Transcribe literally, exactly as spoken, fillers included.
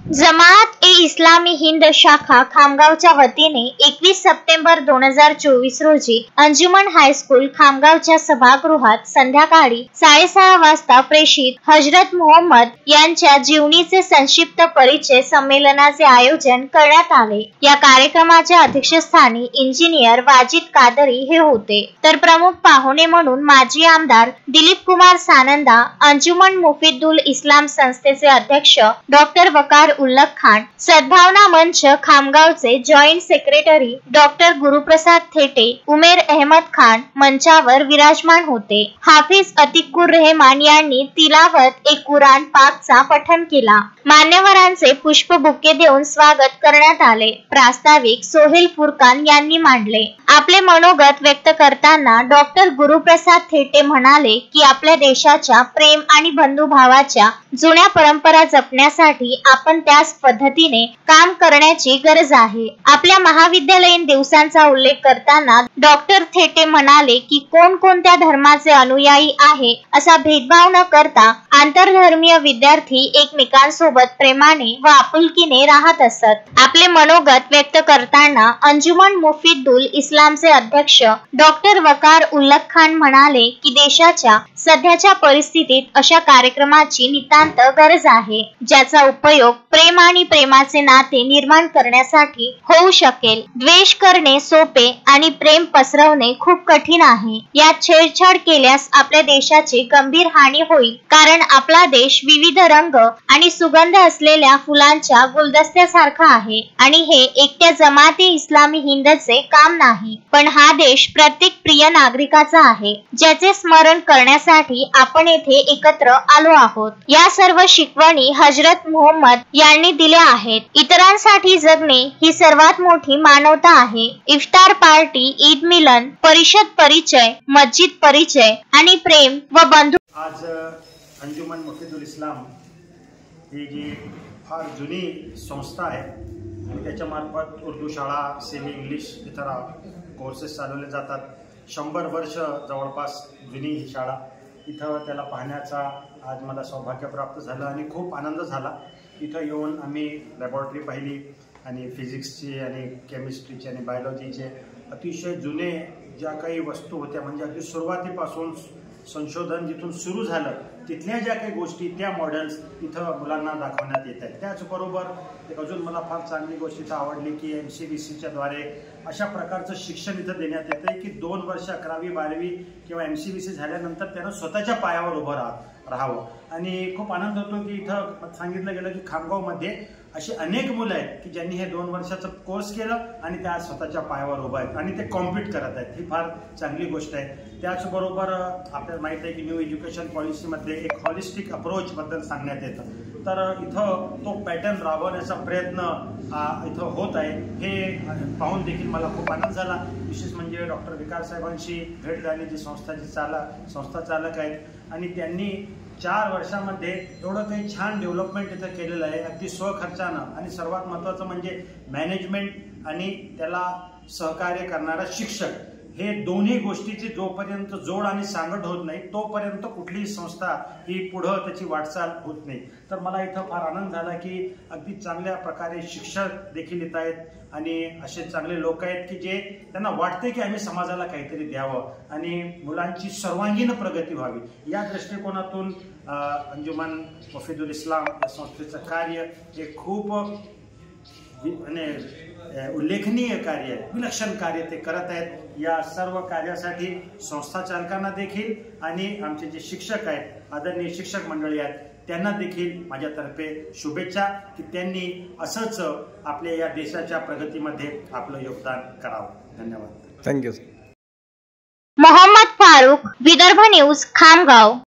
जमात ए इस्लामी हिंद शाखा खामगावच्या वतीने एकवीस सप्टेंबर दोन हजार चोवीस रोजी अंजुमन हायस्कूल खामगावच्या सभागृहात संध्याकाळी साडेसहा वाजता प्रेषित हजरत मोहम्मद यांच्या जीवनीचे संक्षिप्त परिचय संमेलनाचे आयोजन करण्यात आले। या कार्यक्रमाच्या अध्यक्षस्थानी इंजिनियर वाजिद कादरी हे होते, तर प्रमुख पाहुणे म्हणून माजी आमदार दिलीप कुमार सानंदा, अंजुमन मुफीदुल इस्लाम संस्थेचे अध्यक्ष डॉक्टर वकार उल्लख खान, सद्भावना मंच खामगावचे joint secretary doctor Guruprasad Thete, Umer Ahmed Khan मंचावर विराजमान होते। हाफिज अतिकुर रहमान यांनी तिलावत ए कुराण पाकचा पठण केला। मान्यवरांचे पुष्पबुके देऊन स्वागत करण्यात आले। प्रास्ताविक सोहेल फुरकान यांनी मांडले। आपले मनोगत व्यक्त करताना डॉक्टर गुरुप्रसाद थेटे म्हणाले की आपल्या देशाच्या प्रेम आणि बंधुभावाच्या जुन्या परंपरा जपण्यासाठी आपण त्याच पद्धतीने काम करण्याची गरज आहे। आपल्या महाविद्यालयीन दिवसांचा उल्लेख करताना डॉक्टर थेटे म्हणाले की कोण कोणत्या धर्माचे अनुयायी आहे असा भेदभाव न करता आंतरधर्मीय विद्यार्थी एकमेकांसोबत प्रेमाने व आपुलकीने राहत असत। आपले मनोगत व्यक्त करताना अंजुमन मुफीदुल इस्लामचे अध्यक्ष डॉक्टर वकार उल्लख खान म्हणाले की देशाच्या सध्याच्या परिस्थितीत अशा कार्यक्रमाची नितांत गरज आहे, ज्याचा उपयोग प्रेम आणि प्रेमाचे नाते निर्माण करण्यासाठी होऊ शकेल। द्वेष करणे सोपे आणि प्रेम पसरवणे खूप कठीण आहे। यात छेडछाड केल्यास आपल्या देशाची गंभीर हानी होईल, कारण आपला देश विविध रंग आणि सुगंध असलेल्या फुलांच्या गुलदस्त्यासारखा आहे आणि हे एकट्या जमाते इस्लामी हिंदचे काम नाही, पण हा देश प्रत्येक प्रिय नागरिकाचा आहे, ज्याचे स्मरण करण्यासाठी आपण येथे एकत्र आलो आहोत। या सर्व शिकवणी हजरत मोहम्मद यांनी दिल्या आहेत। इतरांसाठी जगणे ही सर्वात मोठी मानवता आहे। इफ्तार पार्टी, ईद मिलन, परिषद परिचय, मस्जिद परिचय आणि प्रेम व बंधु आज अंजुमन मुफीदुल इस्लाम ही जी फार जुनी संस्था आहे आणि त्याच्या मार्फत उर्दू शाळा, सेमी इंग्लिश इतर कोर्सेस चालवले जातात। शंभर वर्ष जवळपास जुनी ही शाळा, इथं त्याला पाहण्याचा आज मला सौभाग्य प्राप्त झालं आणि खूप आनंद झाला। इथं येऊन आम्ही लॅबॉरेटरी पाहिली आणि फिजिक्सची आणि केमिस्ट्रीची आणि बायोलॉजीचे अतिशय जुने ज्या काही वस्तू होत्या, म्हणजे अगदी सुरुवातीपासून संशोधन जिथून सुरू झालं तिथल्या ज्या काही गोष्टी, त्या मॉडेल्स इथं मुलांना दाखवण्यात येत आहेत। त्याचबरोबर एक अजून मला फार चांगली गोष्ट इथं आवडली की एम सी बी सीच्या द्वारे अशा प्रकारचं शिक्षण इथं देण्यात येतं की दोन वर्ष अकरावी बारावी किंवा एम सी बी सी झाल्यानंतर त्यानं स्वतःच्या पायावर उभं राहा राहावं आणि खूप आनंद होतो की इथं सांगितलं गेलं की खामगावमध्ये अशी अनेक मुलं आहेत की ज्यांनी हे दोन वर्षाचं कोर्स केलं आणि त्या स्वतःच्या पायावर उभं आहेत आणि ते कॉम्पिट करत आहेत। ही फार चांगली गोष्ट आहे। त्याचबरोबर आपल्याला माहिती आहे की न्यू एज्युकेशन पॉलिसीमध्ये एक हॉलिस्टिक अप्रोच बद्दल सांगण्यात येतं, तर इथं तो पॅटर्न राबवण्याचा प्रयत्न इथं होत आहे। हे पाहून देखील मला खूप आनंद झाला। विशेष म्हणजे डॉक्टर विकार साहेबांशी भेट झाली, जी संस्थाची चाला संस्था चालक आहेत आणि त्यांनी चार वर्षामध्ये एवढं काही छान डेव्हलपमेंट इथं केलेलं आहे, अगदी स्वखर्चानं, आणि सर्वात महत्त्वाचं म्हणजे मॅनेजमेंट आणि त्याला सहकार्य करणारा शिक्षक, हे दोन्ही गोष्टीची जोपर्यंत जोड आणि सांगड होत नाही तोपर्यंत कुठलीही संस्था ही पुढं त्याची वाटचाल होत नाही। तर मला इथं फार आनंद झाला की अगदी चांगल्या प्रकारे शिक्षक देखील येत आहेत आणि असे चांगले लोक आहेत की जे त्यांना वाटते की आम्ही समाजाला काहीतरी द्यावं आणि मुलांची सर्वांगीण प्रगती व्हावी। या दृष्टिकोनातून अंजुमन मुफीदुल इस्लाम या संस्थेचं कार्य हे खूप उल्लेखनीय कार्य आहे, विलक्षण कार्य ते करत आहेत। या सर्व कार्यासाठी संस्था चालकांना देखील आणि आमचे जे शिक्षक आहेत, आदरणीय शिक्षक मंडळी आहेत, त्यांना देखील माझ्यातर्फे शुभेच्छा की त्यांनी असंच आपल्या या देशाच्या प्रगतीमध्ये आपलं योगदान करावं। धन्यवाद। थँक्यू। मोहम्मद फारूक, विदर्भ न्यूज, खामगाव।